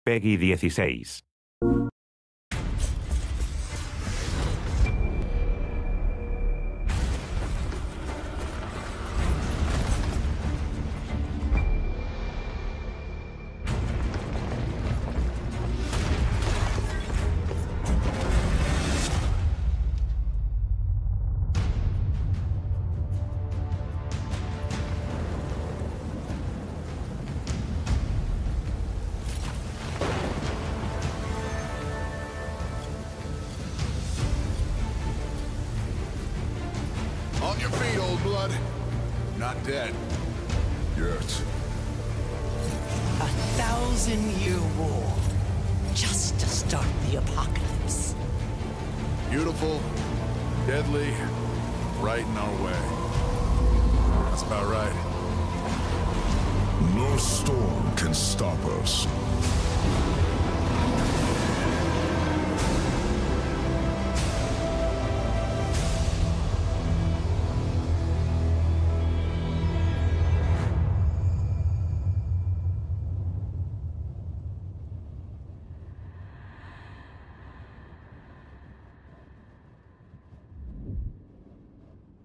Peggy 16. On your feet, old blood. Not dead. Yet. 1,000-year war. Just to start the apocalypse. Beautiful, deadly, right in our way. That's about right. No storm can stop us.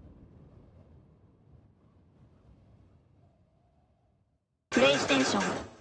PlayStation